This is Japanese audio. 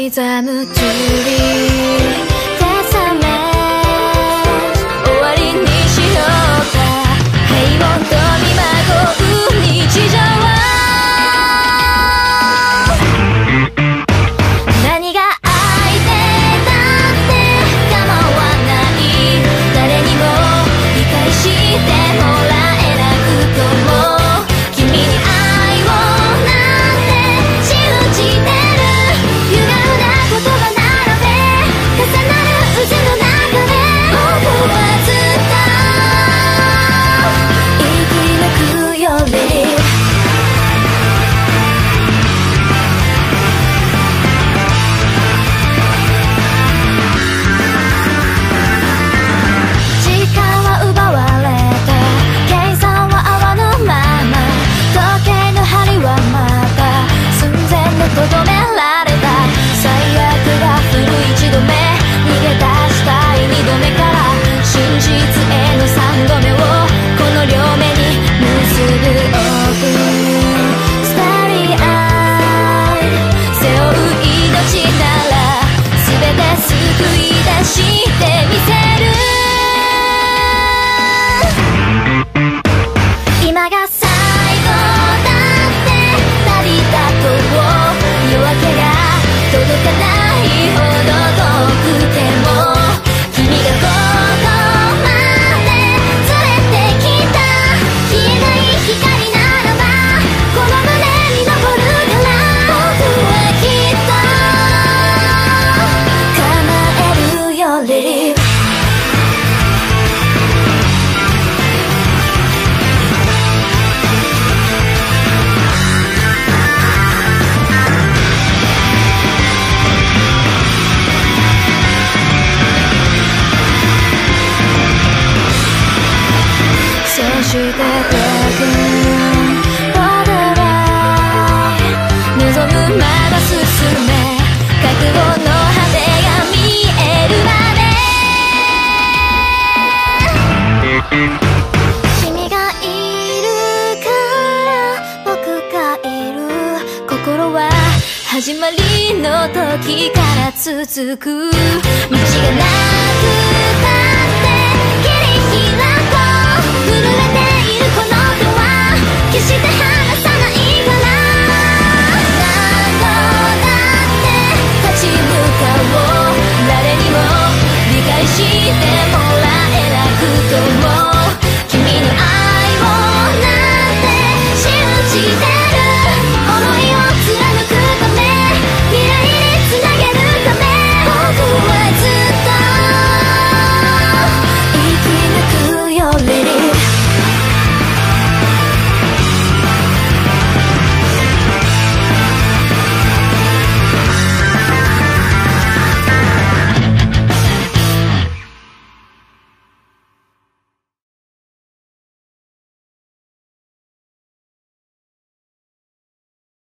刻む距離手覚め終わりにしようか平穏と見まごう日常何が相手だって構わない誰にも理解してもらえなくとも君に愛をなんて信じてる歪んだ言葉並べ重なる渦の中で僕はずっと生き抜くよりとどめられた最悪が降る一度目逃げ出したい二度目から真実への三度目をこの両目に結ぶオープンスターリーアイ背負う命なら全て救い出してみせる今が最後だって旅立とう夜明けが届かないほど遠くても君がここまで連れてきた消えない光ならばこの胸に残るから僕はきっと叶えるよりそして僕まだ望むまだ進め覚悟の果てが見えるまで君がいるから僕がいる心は始まりの時から続く道がなくたって切り開こう震えているこの手は決して離さないから何度だって立ち向かおう誰にも理解して